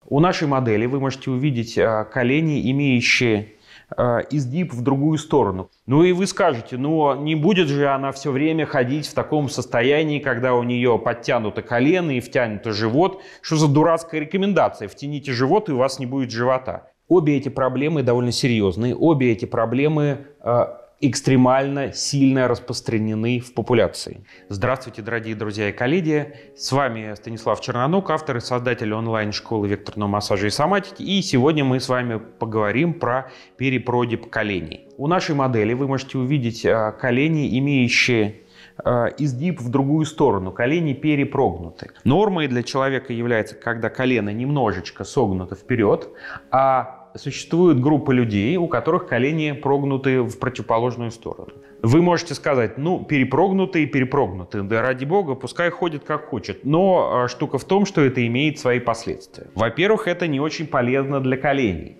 У нашей модели вы можете увидеть колени, имеющие изгиб в другую сторону. Ну и вы скажете, ну не будет же она все время ходить в таком состоянии, когда у нее подтянуто колено и втянуто живот. Что за дурацкая рекомендация? Втяните живот, и у вас не будет живота. Обе эти проблемы довольно серьезные. Обе эти проблемы экстремально сильно распространены в популяции. Здравствуйте, дорогие друзья и коллеги. С вами Станислав Чернонок, автор и создатель онлайн-школы векторного массажа и соматики. И сегодня мы с вами поговорим про перепрогиб коленей. У нашей модели вы можете увидеть колени, имеющие изгиб в другую сторону, колени перепрогнуты. Нормой для человека является, когда колено немножечко согнуто вперед, а существует группа людей, у которых колени прогнуты в противоположную сторону. Вы можете сказать, ну, перепрогнуты и перепрогнуты. Да ради бога, пускай ходит как хочет. Но штука в том, что это имеет свои последствия. Во-первых, это не очень полезно для коленей.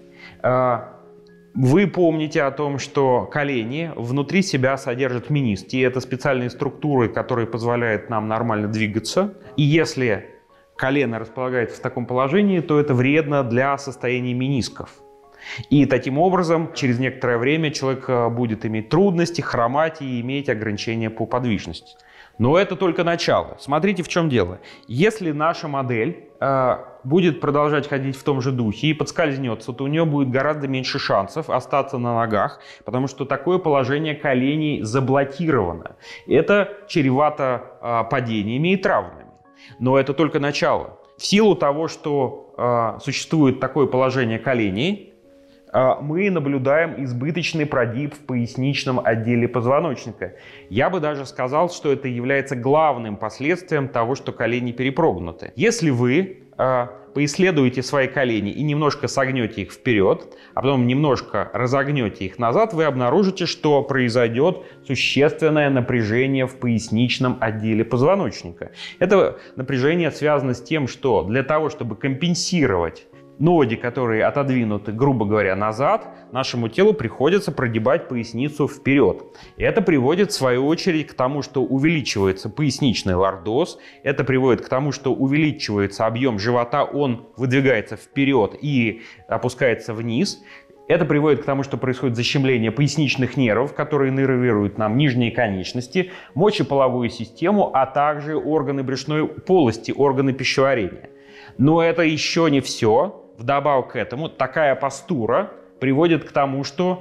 Вы помните о том, что колени внутри себя содержат мениски. Это специальные структуры, которые позволяют нам нормально двигаться. И если колено располагается в таком положении, то это вредно для состояния менисков. И таким образом, через некоторое время человек будет иметь трудности, хромать и иметь ограничения по подвижности. Но это только начало. Смотрите, в чем дело. Если наша модель будет продолжать ходить в том же духе и подскользнется, то у нее будет гораздо меньше шансов остаться на ногах, потому что такое положение коленей заблокировано. Это чревато падениями и травмами. Но это только начало. В силу того, что существует такое положение коленей, мы наблюдаем избыточный прогиб в поясничном отделе позвоночника. Я бы даже сказал, что это является главным последствием того, что колени перепрогнуты. Если вы поисследуете свои колени и немножко согнете их вперед, а потом немножко разогнете их назад, вы обнаружите, что произойдет существенное напряжение в поясничном отделе позвоночника. Это напряжение связано с тем, что для того, чтобы компенсировать ноги, которые отодвинуты, грубо говоря, назад, нашему телу приходится прогибать поясницу вперед. И это приводит, в свою очередь, к тому, что увеличивается поясничный лордоз. Это приводит к тому, что увеличивается объем живота, он выдвигается вперед и опускается вниз. Это приводит к тому, что происходит защемление поясничных нервов, которые иннервируют нам нижние конечности, мочеполовую систему, а также органы брюшной полости, органы пищеварения. Но это еще не все. Вдобавок к этому, такая постура приводит к тому, что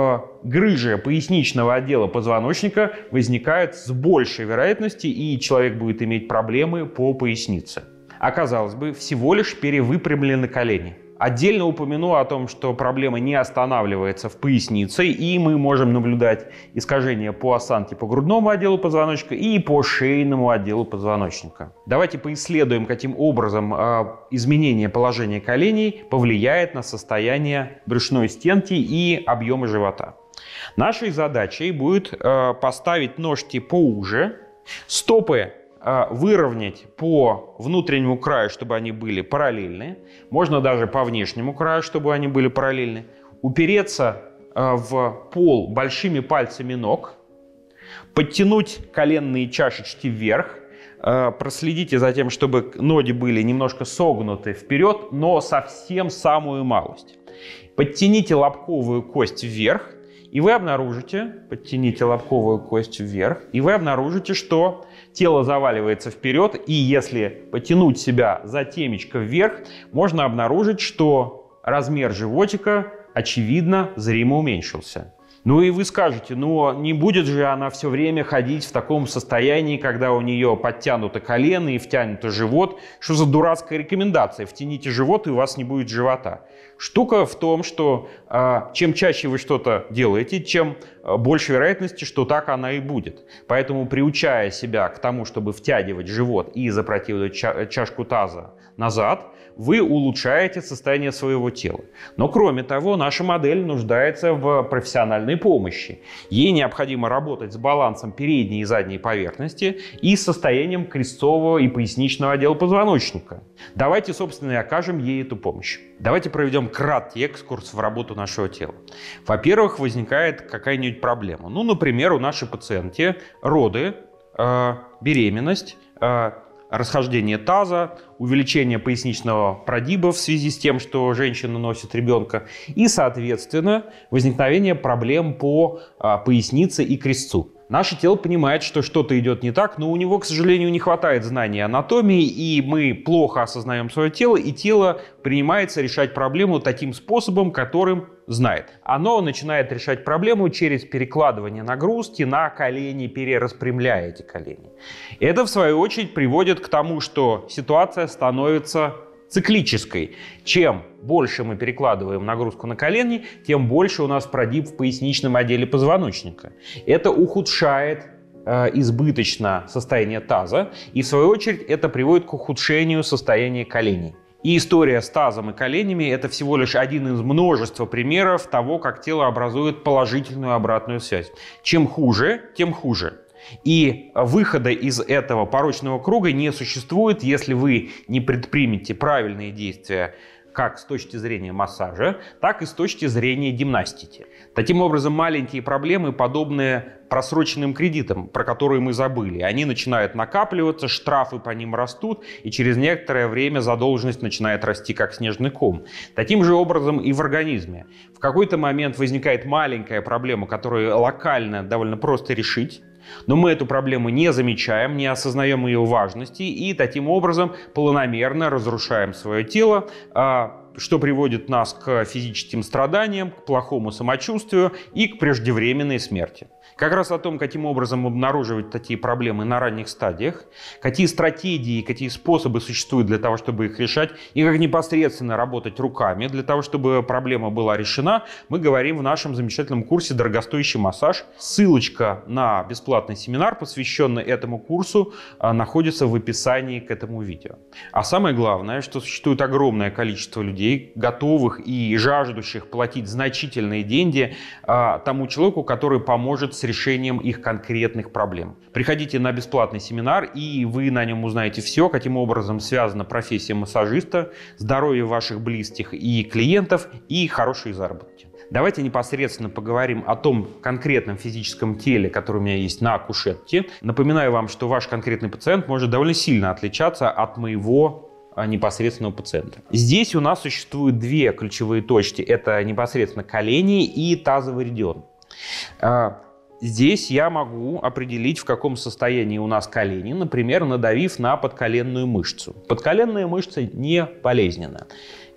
грыжи поясничного отдела позвоночника возникают с большей вероятностью, и человек будет иметь проблемы по пояснице. Оказалось бы, всего лишь перевыпрямлены колени. Отдельно упомяну о том, что проблема не останавливается в пояснице, и мы можем наблюдать искажения по осанке по грудному отделу позвоночника и по шейному отделу позвоночника. Давайте поисследуем, каким образом изменение положения коленей повлияет на состояние брюшной стенки и объема живота. Нашей задачей будет поставить ножки поуже, стопы выровнять по внутреннему краю, чтобы они были параллельны. Можно даже по внешнему краю, чтобы они были параллельны. Упереться в пол большими пальцами ног. Подтянуть коленные чашечки вверх. Проследите за тем, чтобы ноги были немножко согнуты вперед, но совсем самую малость. Подтяните лобковую кость вверх. И вы обнаружите, подтяните лобковую кость вверх, и вы обнаружите, что тело заваливается вперед, и если потянуть себя за темечко вверх, можно обнаружить, что размер животика, очевидно, зримо уменьшился. Ну и вы скажете, ну не будет же она все время ходить в таком состоянии, когда у нее подтянуто колено и втянуто живот. Что за дурацкая рекомендация? Втяните живот, и у вас не будет живота. Штука в том, что чем чаще вы что-то делаете, чем больше вероятности, что так она и будет. Поэтому, приучая себя к тому, чтобы втягивать живот и запрокидывать чашку таза назад, вы улучшаете состояние своего тела. Но кроме того, наша модель нуждается в профессиональной помощи. Ей необходимо работать с балансом передней и задней поверхности и с состоянием крестцового и поясничного отдела позвоночника. Давайте, собственно, и окажем ей эту помощь. Давайте проведем краткий экскурс в работу нашего тела. Во-первых, возникает какая-нибудь проблема. Ну, например, у нашей пациентки роды, беременность, расхождение таза, увеличение поясничного прогиба в связи с тем, что женщина носит ребенка, и, соответственно, возникновение проблем по пояснице и крестцу. Наше тело понимает, что что-то идет не так, но у него, к сожалению, не хватает знаний анатомии, и мы плохо осознаем свое тело, и тело принимается решать проблему таким способом, которым знает. Оно начинает решать проблему через перекладывание нагрузки на колени, перераспрямляя эти колени. Это, в свою очередь, приводит к тому, что ситуация становится циклической. Чем больше мы перекладываем нагрузку на колени, тем больше у нас прогиб в поясничном отделе позвоночника. Это ухудшает избыточно состояние таза, и в свою очередь это приводит к ухудшению состояния коленей. И история с тазом и коленями – это всего лишь один из множества примеров того, как тело образует положительную обратную связь. Чем хуже, тем хуже. И выхода из этого порочного круга не существует, если вы не предпримете правильные действия как с точки зрения массажа, так и с точки зрения гимнастики. Таким образом, маленькие проблемы, подобные просроченным кредитам, про которые мы забыли, они начинают накапливаться, штрафы по ним растут, и через некоторое время задолженность начинает расти как снежный ком. Таким же образом и в организме. В какой-то момент возникает маленькая проблема, которую локально довольно просто решить, но мы эту проблему не замечаем, не осознаем ее важности и таким образом планомерно разрушаем свое тело, что приводит нас к физическим страданиям, к плохому самочувствию и к преждевременной смерти. Как раз о том, каким образом обнаруживать такие проблемы на ранних стадиях, какие стратегии, какие способы существуют для того, чтобы их решать, и как непосредственно работать руками для того, чтобы проблема была решена, мы говорим в нашем замечательном курсе «Дорогостоящий массаж». Ссылочка на бесплатный семинар, посвященный этому курсу, находится в описании к этому видео. А самое главное, что существует огромное количество людей, готовых и жаждущих платить значительные деньги тому человеку, который поможет с решением их конкретных проблем. Приходите на бесплатный семинар, и вы на нем узнаете все, каким образом связана профессия массажиста, здоровье ваших близких и клиентов, и хорошие заработки. Давайте непосредственно поговорим о том конкретном физическом теле, которое у меня есть на кушетке. Напоминаю вам, что ваш конкретный пациент может довольно сильно отличаться от моего непосредственного пациента. Здесь у нас существуют две ключевые точки. Это непосредственно колени и тазовый регион. Здесь я могу определить, в каком состоянии у нас колени, например, надавив на подколенную мышцу. Подколенная мышца не болезненна.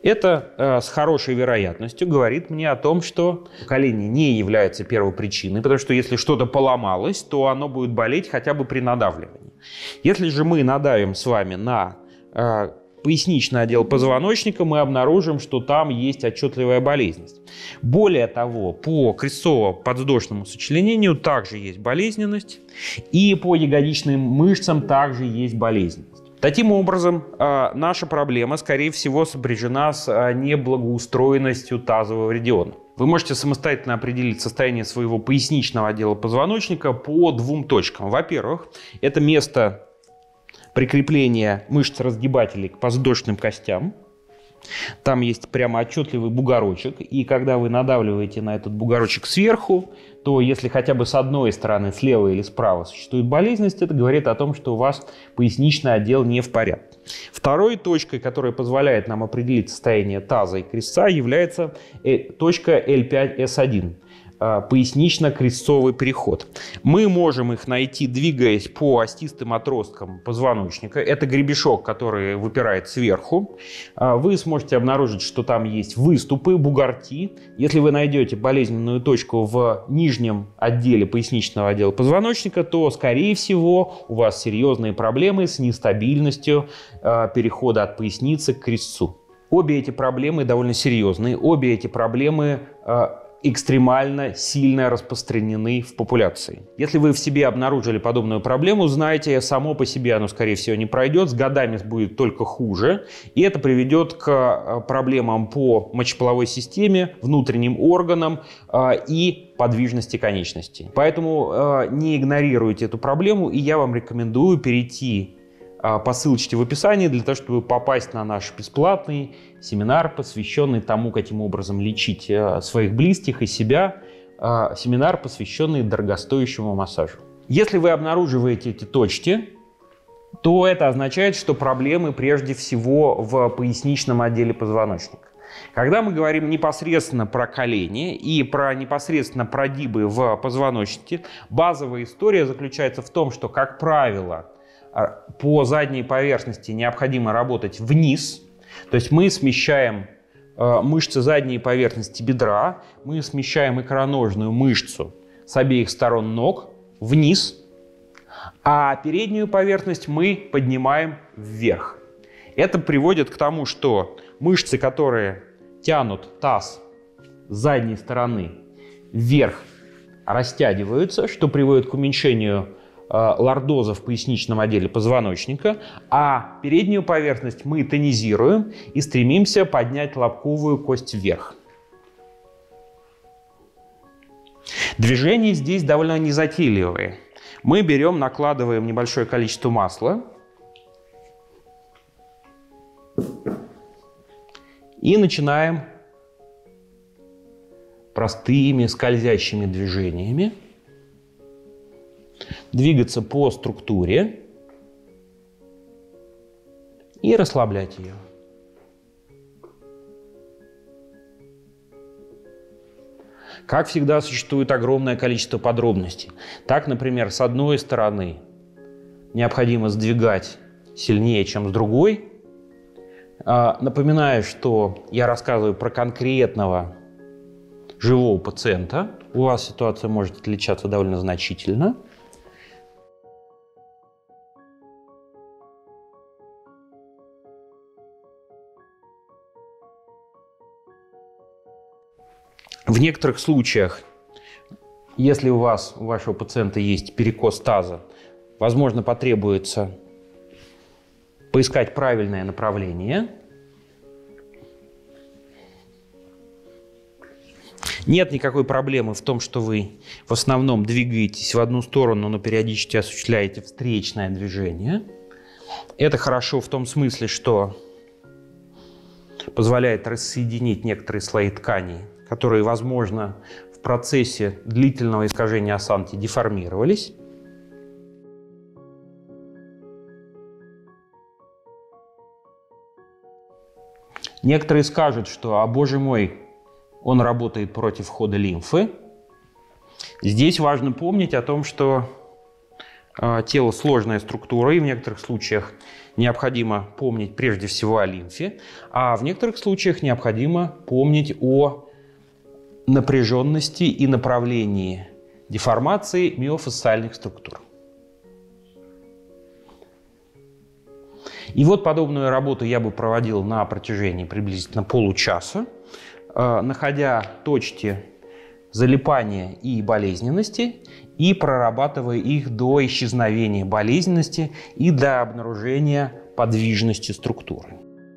Это с хорошей вероятностью говорит мне о том, что колени не являются первопричиной, потому что если что-то поломалось, то оно будет болеть хотя бы при надавливании. Если же мы надавим с вами на поясничный отдел позвоночника, мы обнаружим, что там есть отчетливая болезненность. Более того, по крестцово-подвздошному сочленению также есть болезненность, и по ягодичным мышцам также есть болезненность. Таким образом, наша проблема, скорее всего, сопряжена с неблагоустроенностью тазового региона. Вы можете самостоятельно определить состояние своего поясничного отдела позвоночника по двум точкам. Во-первых, это место прикрепления мышц-разгибателей к подвздошным костям. Там есть прямо отчетливый бугорочек, и когда вы надавливаете на этот бугорочек сверху, то если хотя бы с одной стороны, слева или справа, существует болезненность, это говорит о том, что у вас поясничный отдел не в порядке. Второй точкой, которая позволяет нам определить состояние таза и крестца, является точка L5-S1. Пояснично-крестцовый переход. Мы можем их найти, двигаясь по остистым отросткам позвоночника. Это гребешок, который выпирает сверху. Вы сможете обнаружить, что там есть выступы, бугорки. Если вы найдете болезненную точку в нижнем отделе поясничного отдела позвоночника, то, скорее всего, у вас серьезные проблемы с нестабильностью перехода от поясницы к крестцу. Обе эти проблемы довольно серьезные. Обе эти проблемы экстремально сильно распространены в популяции. Если вы в себе обнаружили подобную проблему, знайте, само по себе оно, скорее всего, не пройдет, с годами будет только хуже, и это приведет к проблемам по мочеполовой системе, внутренним органам и подвижности конечностей. Поэтому не игнорируйте эту проблему, и я вам рекомендую перейти по ссылочке в описании для того, чтобы попасть на наш бесплатный семинар, посвященный тому, каким образом лечить своих близких и себя, семинар, посвященный дорогостоящему массажу. Если вы обнаруживаете эти точки, то это означает, что проблемы прежде всего в поясничном отделе позвоночника. Когда мы говорим непосредственно про колени и непосредственно прогибы в позвоночнике, базовая история заключается в том, что, как правило, по задней поверхности необходимо работать вниз, то есть мы смещаем мышцы задней поверхности бедра, мы смещаем икроножную мышцу с обеих сторон ног вниз, а переднюю поверхность мы поднимаем вверх. Это приводит к тому, что мышцы, которые тянут таз с задней стороны вверх, растягиваются, что приводит к уменьшению лордоза в поясничном отделе позвоночника, а переднюю поверхность мы тонизируем и стремимся поднять лобковую кость вверх. Движения здесь довольно незатейливые. Мы берем, накладываем небольшое количество масла и начинаем простыми скользящими движениями двигаться по структуре и расслаблять ее. Как всегда, существует огромное количество подробностей. Так, например, с одной стороны необходимо сдвигать сильнее, чем с другой. Напоминаю, что я рассказываю про конкретного живого пациента. У вас ситуация может отличаться довольно значительно. В некоторых случаях, если у вашего пациента есть перекос таза, возможно, потребуется поискать правильное направление. Нет никакой проблемы в том, что вы в основном двигаетесь в одну сторону, но периодически осуществляете встречное движение. Это хорошо в том смысле, что позволяет рассоединить некоторые слои тканей, которые, возможно, в процессе длительного искажения осанки деформировались. Некоторые скажут, что, боже мой, он работает против хода лимфы. Здесь важно помнить о том, что тело сложная структура, и в некоторых случаях необходимо помнить прежде всего о лимфе, а в некоторых случаях необходимо помнить о напряженности и направлении деформации миофасциальных структур. И вот подобную работу я бы проводил на протяжении приблизительно получаса, находя точки залипания и болезненности и прорабатывая их до исчезновения болезненности и до обнаружения подвижности структуры.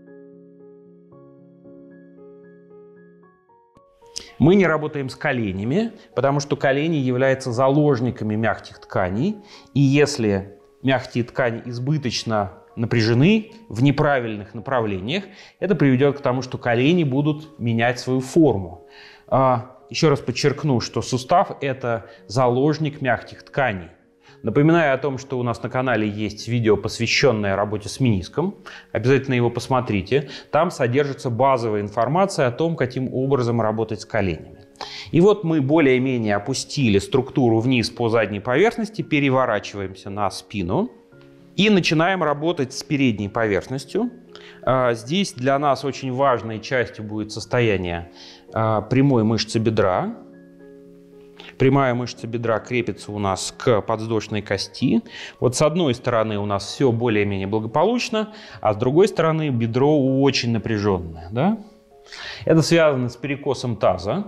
Мы не работаем с коленями, потому что колени являются заложниками мягких тканей. И если мягкие ткани избыточно напряжены в неправильных направлениях, это приведет к тому, что колени будут менять свою форму. Еще раз подчеркну, что сустав – это заложник мягких тканей. Напоминаю о том, что у нас на канале есть видео, посвященное работе с мениском. Обязательно его посмотрите. Там содержится базовая информация о том, каким образом работать с коленями. И вот мы более-менее опустили структуру вниз по задней поверхности, переворачиваемся на спину и начинаем работать с передней поверхностью. Здесь для нас очень важной частью будет состояние прямой мышцы бедра. Прямая мышца бедра крепится у нас к подвздошной кости. Вот с одной стороны у нас все более-менее благополучно, а с другой стороны бедро очень напряженное. Да? Это связано с перекосом таза.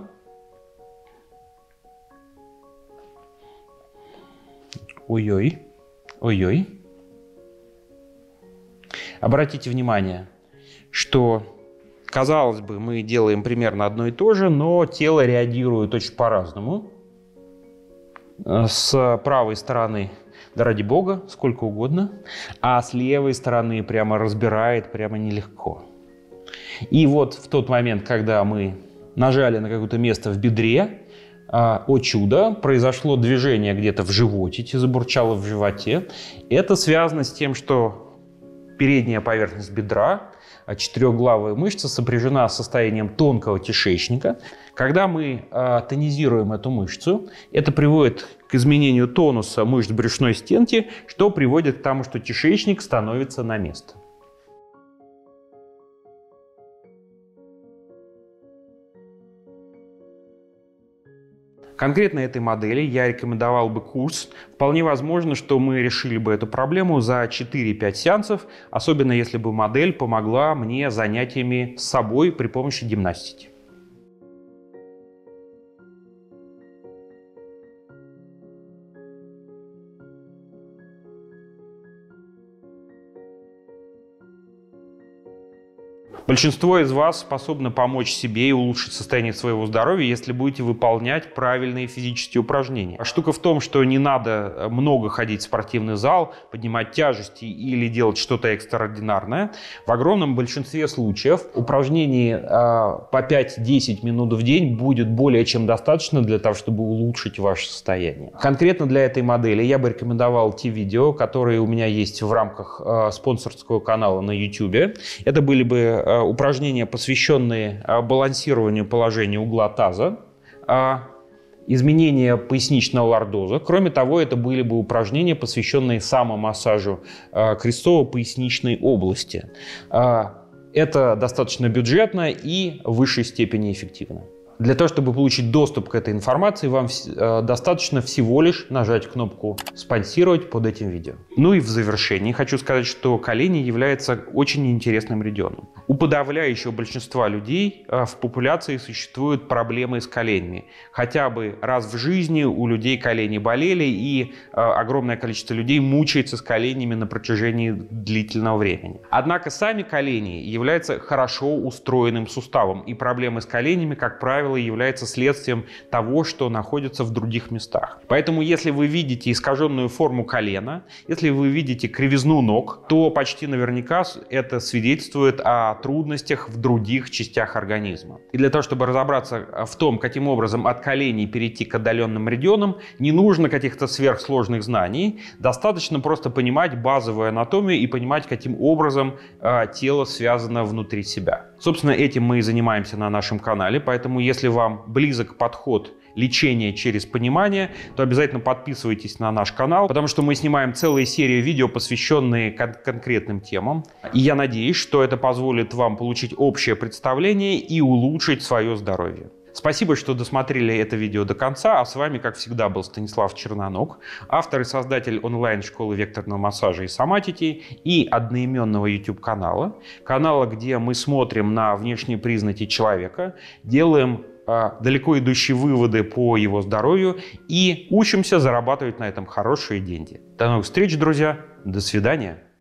Ой-ой, ой-ой. Обратите внимание, что, казалось бы, мы делаем примерно одно и то же, но тело реагирует очень по-разному. С правой стороны, да ради бога, сколько угодно, а с левой стороны прямо разбирает, прямо нелегко. И вот в тот момент, когда мы нажали на какое-то место в бедре, О чудо, произошло движение где-то в животике, забурчало в животе. Это связано с тем, что передняя поверхность бедра, четырехглавая мышца, сопряжена с состоянием тонкого кишечника. Когда мы тонизируем эту мышцу, это приводит к изменению тонуса мышц брюшной стенки, что приводит к тому, что кишечник становится на место. Конкретно этой модели я рекомендовал бы курс. Вполне возможно, что мы решили бы эту проблему за 4-5 сеансов, особенно если бы модель помогла мне занятиями с собой при помощи гимнастики. Большинство из вас способны помочь себе и улучшить состояние своего здоровья, если будете выполнять правильные физические упражнения. Штука в том, что не надо много ходить в спортивный зал, поднимать тяжести или делать что-то экстраординарное. В огромном большинстве случаев упражнений по 5-10 минут в день будет более чем достаточно для того, чтобы улучшить ваше состояние. Конкретно для этой модели я бы рекомендовал те видео, которые у меня есть в рамках спонсорского канала на YouTube. Это были бы упражнения, посвященные балансированию положения угла таза, изменению поясничного лордоза. Кроме того, это были бы упражнения, посвященные самомассажу крестово-поясничной области. Это достаточно бюджетно и в высшей степени эффективно. Для того, чтобы получить доступ к этой информации, вам достаточно всего лишь нажать кнопку «Спонсировать» под этим видео. Ну и в завершении хочу сказать, что колени являются очень интересным регионом. У подавляющего большинства людей в популяции существуют проблемы с коленями. Хотя бы раз в жизни у людей колени болели, и огромное количество людей мучается с коленями на протяжении длительного времени. Однако сами колени являются хорошо устроенным суставом, и проблемы с коленями, как правило, является следствием того, что находится в других местах. Поэтому, если вы видите искаженную форму колена, если вы видите кривизну ног, то почти наверняка это свидетельствует о трудностях в других частях организма. И для того, чтобы разобраться в том, каким образом от коленей перейти к отдаленным регионам, не нужно каких-то сверхсложных знаний, достаточно просто понимать базовую анатомию и понимать, каким образом тело связано внутри себя. Собственно, этим мы и занимаемся на нашем канале, поэтому если вам близок подход лечения через понимание, то обязательно подписывайтесь на наш канал, потому что мы снимаем целые серии видео, посвященные конкретным темам. И я надеюсь, что это позволит вам получить общее представление и улучшить свое здоровье. Спасибо, что досмотрели это видео до конца, а с вами, как всегда, был Станислав Черноног, автор и создатель онлайн-школы векторного массажа и соматики и одноименного YouTube-канала, где мы смотрим на внешние признаки человека, делаем далеко идущие выводы по его здоровью и учимся зарабатывать на этом хорошие деньги. До новых встреч, друзья. До свидания.